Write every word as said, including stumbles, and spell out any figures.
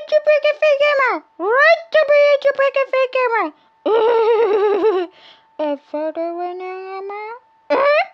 to break a fake Elmo. Right to be to break a fake Elmo. A photo winning Elmo.